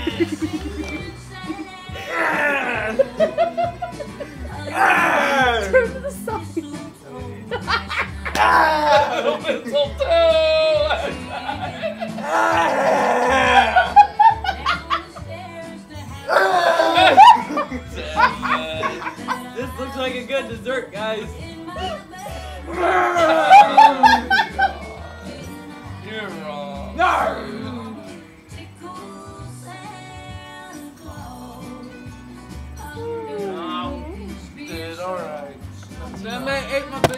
Turn to the side. This looks like a good dessert, guys. You're wrong. No! Did alright. Sam ate my